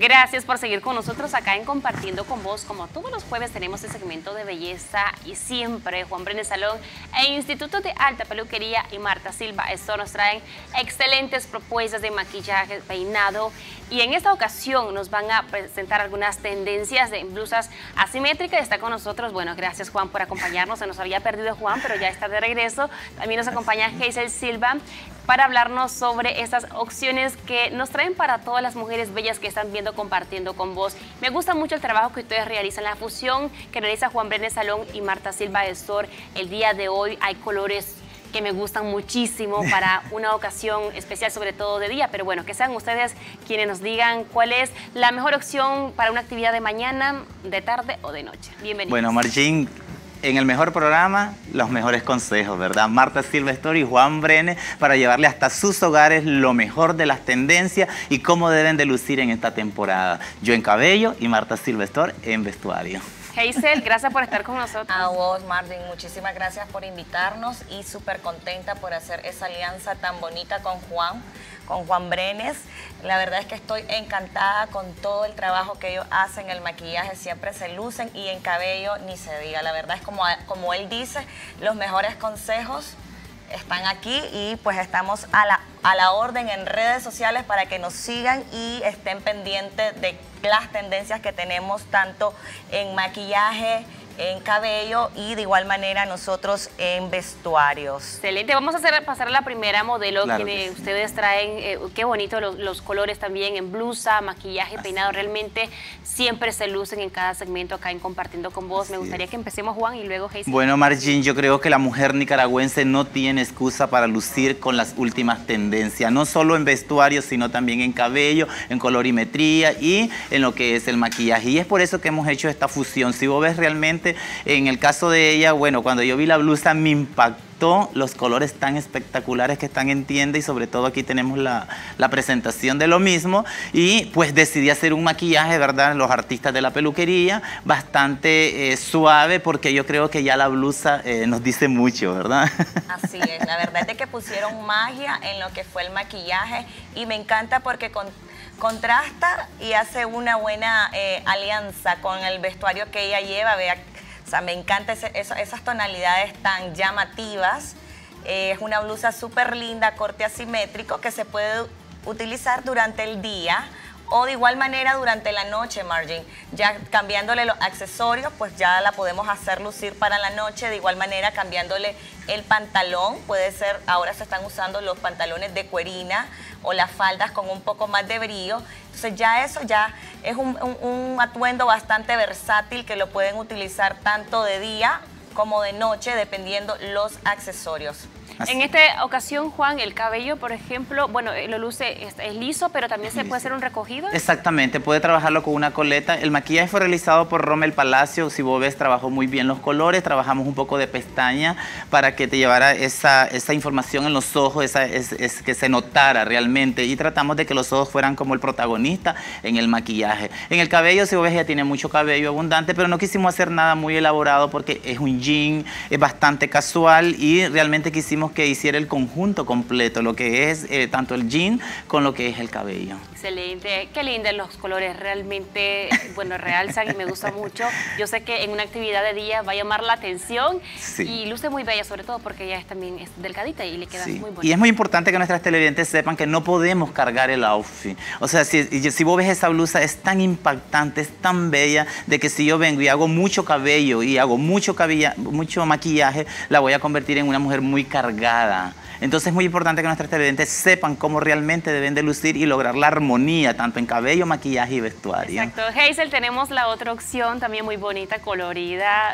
Gracias por seguir con nosotros acá en Compartiendo con Vos. Como todos los jueves tenemos el segmento de belleza y siempre Juan Brenes Salón e Instituto de Alta Peluquería y Marta Silva Store nos traen excelentes propuestas de maquillaje, peinado, y en esta ocasión nos van a presentar algunas tendencias de blusas asimétricas. Está con nosotros, bueno, gracias Juan por acompañarnos, se nos había perdido Juan, pero ya está de regreso. También nos acompaña Hazel Silva para hablarnos sobre estas opciones que nos traen para todas las mujeres bellas que están viendo Compartiendo con Vos. Me gusta mucho el trabajo que ustedes realizan, la fusión que realiza Juan Brenes Salón y Marta Silva Store. El día de hoy hay colores que me gustan muchísimo para una ocasión especial, sobre todo de día, pero bueno, que sean ustedes quienes nos digan cuál es la mejor opción para una actividad de mañana, de tarde o de noche. Bienvenidos. Bueno, Marjín, en el mejor programa, los mejores consejos, ¿verdad? Marta Silva Store y Juan Brenes para llevarle hasta sus hogares lo mejor de las tendencias y cómo deben de lucir en esta temporada. Yo en cabello y Marta Silva Store en vestuario. Hazel, gracias por estar con nosotros. A vos, Martín, muchísimas gracias por invitarnos y súper contenta por hacer esa alianza tan bonita con Juan Brenes. La verdad es que estoy encantada con todo el trabajo que ellos hacen, el maquillaje siempre se lucen y en cabello ni se diga. La verdad es como él dice, los mejores consejos están aquí y pues estamos a la orden en redes sociales para que nos sigan y estén pendientes de las tendencias que tenemos tanto en maquillaje, en cabello y de igual manera nosotros en vestuarios. Excelente, vamos a pasar a la primera modelo, claro que sí. Ustedes traen, qué bonito los colores también en blusa, maquillaje, peinado, realmente siempre se lucen en cada segmento acá en Compartiendo con Vos. Me gustaría que empecemos Juan y luego Hazel. Bueno, Marjín, yo creo que la mujer nicaragüense no tiene excusa para lucir con las últimas tendencias, no solo en vestuario, sino también en cabello, en colorimetría y en lo que es el maquillaje. Y es por eso que hemos hecho esta fusión. Si vos ves realmente, en el caso de ella, bueno, cuando yo vi la blusa me impactó los colores tan espectaculares que están en tienda y sobre todo aquí tenemos la presentación de lo mismo y pues decidí hacer un maquillaje, ¿verdad? Los artistas de la peluquería, bastante suave porque yo creo que ya la blusa nos dice mucho, ¿verdad? Así es, la verdad es que pusieron magia en lo que fue el maquillaje y me encanta porque contrasta y hace una buena alianza con el vestuario que ella lleva. Vea, o sea, me encantan esas tonalidades tan llamativas. Es una blusa súper linda, corte asimétrico, que se puede utilizar durante el día o de igual manera durante la noche, Margin. Ya cambiándole los accesorios, pues ya la podemos hacer lucir para la noche. De igual manera cambiándole el pantalón, puede ser, ahora se están usando los pantalones de cuerina o las faldas con un poco más de brillo. Entonces ya eso ya es un atuendo bastante versátil que lo pueden utilizar tanto de día como de noche, dependiendo los accesorios. En esta ocasión, Juan, el cabello, por ejemplo, bueno, lo luce, es liso, pero también se puede hacer un recogido. Exactamente, puede trabajarlo con una coleta. El maquillaje fue realizado por Rommel Palacio. Si vos ves, trabajó muy bien los colores. Trabajamos un poco de pestaña para que te llevara esa información en los ojos, que se notara realmente. Y tratamos de que los ojos fueran como el protagonista en el maquillaje. En el cabello, si vos ves, ella tiene mucho cabello abundante, pero no quisimos hacer nada muy elaborado porque es un jean, es bastante casual y realmente quisimos que hiciera el conjunto completo, lo que es tanto el jean con lo que es el cabello. Excelente, qué lindos los colores, realmente, bueno, realzan y me gusta mucho. Yo sé que en una actividad de día va a llamar la atención y luce muy bella, sobre todo porque ella también es delgadita y le queda muy bonita. Y es muy importante que nuestras televidentes sepan que no podemos cargar el outfit. O sea, si vos ves esa blusa, es tan impactante, es tan bella, de que si yo vengo y hago mucho cabello y hago mucho maquillaje, la voy a convertir en una mujer muy cargada. Entonces es muy importante que nuestras televidentes sepan cómo realmente deben de lucir y lograr la armonía, tanto en cabello, maquillaje y vestuario. Exacto. Hazel, tenemos la otra opción, también muy bonita, colorida.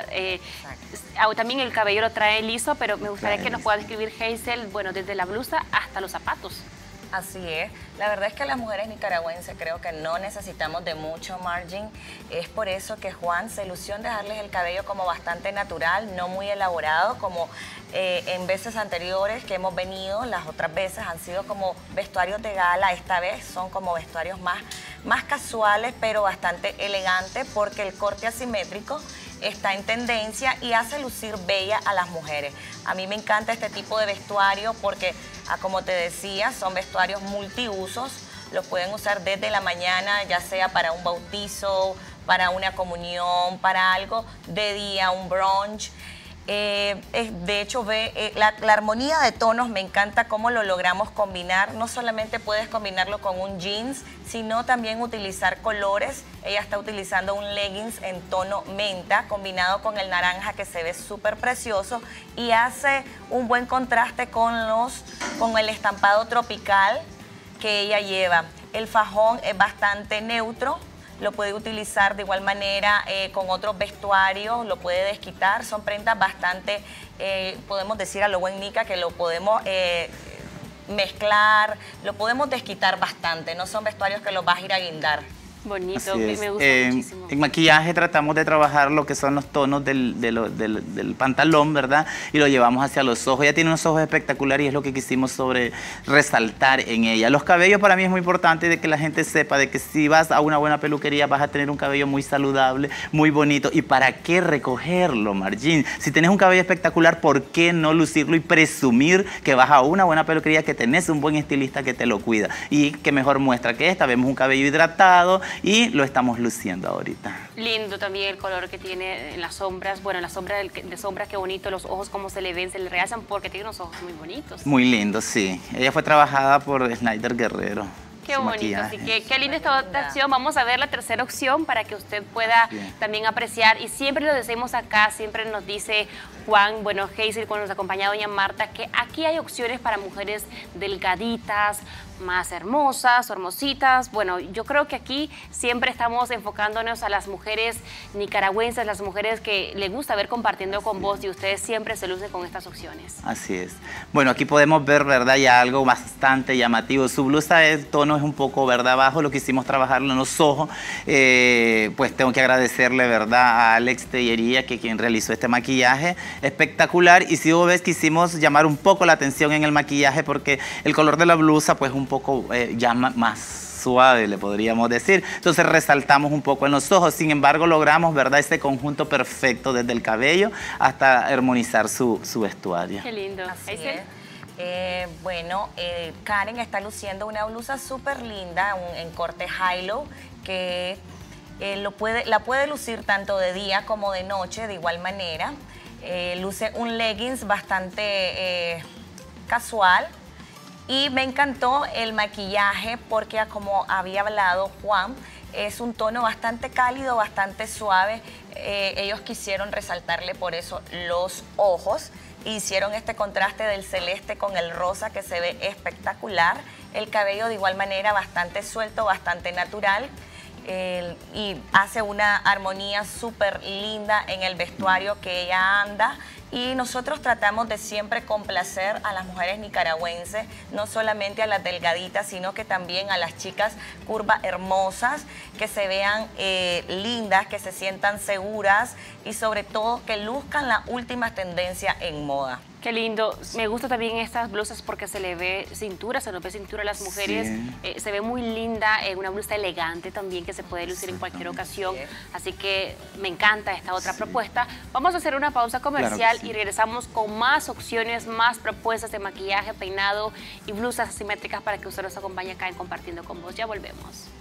También el cabello lo trae liso, pero me gustaría que nos pueda describir, Hazel, bueno, desde la blusa hasta los zapatos. Así es. La verdad es que las mujeres nicaragüenses creo que no necesitamos de mucho margin. Es por eso que Juan se ilusionó en dejarles el cabello como bastante natural, no muy elaborado, como en veces anteriores que hemos venido. Las otras veces han sido como vestuarios de gala. Esta vez son como vestuarios más casuales, pero bastante elegantes, porque el corte asimétrico está en tendencia y hace lucir bella a las mujeres. A mí me encanta este tipo de vestuario porque, como te decía, son vestuarios multiusos, lo pueden usar desde la mañana, ya sea para un bautizo, para una comunión, para algo de día, un brunch. De hecho, la armonía de tonos me encanta cómo lo logramos combinar. No solamente puedes combinarlo con un jeans, sino también utilizar colores. Ella está utilizando un leggings en tono menta combinado con el naranja, que se ve súper precioso y hace un buen contraste con el estampado tropical que ella lleva. El fajón es bastante neutro. Lo puede utilizar de igual manera con otros vestuarios, lo puede desquitar. Son prendas bastante, podemos decir a lo buen Nica, que lo podemos mezclar, lo podemos desquitar bastante. No son vestuarios que los vas a ir a guindar. Bonito, me gusta muchísimo. En maquillaje tratamos de trabajar lo que son los tonos del pantalón, ¿verdad? Y lo llevamos hacia los ojos. Ella tiene unos ojos espectaculares y es lo que quisimos resaltar en ella. Los cabellos para mí es muy importante de que la gente sepa de que si vas a una buena peluquería vas a tener un cabello muy saludable, muy bonito. ¿Y para qué recogerlo, Margin? Si tienes un cabello espectacular, ¿por qué no lucirlo y presumir que vas a una buena peluquería, que tenés un buen estilista que te lo cuida? Y qué mejor muestra que esta. Vemos un cabello hidratado y lo estamos luciendo ahorita. Lindo también el color que tiene en las sombras. Bueno, en la sombra de sombras, qué bonito. Los ojos cómo se le ven, se le realzan porque tiene unos ojos muy bonitos. Muy lindo, sí. Ella fue trabajada por Snyder Guerrero. Qué bonito, así que qué linda esta otra opción. Vamos a ver la tercera opción para que usted pueda también apreciar. Y siempre lo decimos acá, siempre nos dice Juan, bueno, Hazel, cuando nos acompaña doña Marta, que aquí hay opciones para mujeres delgaditas, más hermosas o hermositas. Bueno, yo creo que aquí siempre estamos enfocándonos a las mujeres nicaragüenses, las mujeres que les gusta ver compartiendo con vos, y ustedes siempre se lucen con estas opciones. Así es. Bueno, aquí podemos ver, ¿verdad? Ya algo bastante llamativo. Su blusa de tono es un poco, ¿verdad? Bajo, lo que hicimos trabajarlo en los ojos. Pues tengo que agradecerle, ¿verdad? A Alex Tellería, que quien realizó este maquillaje espectacular. Y si vos ves, quisimos llamar un poco la atención en el maquillaje porque el color de la blusa, pues un poco ya más suave, le podríamos decir. Entonces resaltamos un poco en los ojos. Sin embargo, logramos, ¿verdad?, este conjunto perfecto desde el cabello hasta armonizar su vestuario. Qué lindo. Así es. Bueno, Karen está luciendo una blusa súper linda en corte high-low, que la puede lucir tanto de día como de noche, de igual manera. Luce un leggings bastante casual. Y me encantó el maquillaje porque, como había hablado Juan, es un tono bastante cálido, bastante suave. Ellos quisieron resaltarle por eso los ojos. Hicieron este contraste del celeste con el rosa que se ve espectacular. El cabello de igual manera bastante suelto, bastante natural. Y hace una armonía súper linda en el vestuario que ella anda. Y nosotros tratamos de siempre complacer a las mujeres nicaragüenses, no solamente a las delgaditas, sino que también a las chicas curvas hermosas, que se vean lindas, que se sientan seguras y sobre todo que luzcan la última tendencia en moda. Qué lindo. Me gusta también estas blusas porque se le ve cintura, se nos ve cintura a las mujeres. Sí. Se ve muy linda, una blusa elegante también que se puede lucir en cualquier ocasión. Así que me encanta esta otra propuesta. Vamos a hacer una pausa comercial y regresamos con más opciones, más propuestas de maquillaje, peinado y blusas asimétricas para que usted nos acompañe acá en Compartiendo con Vos. Ya volvemos.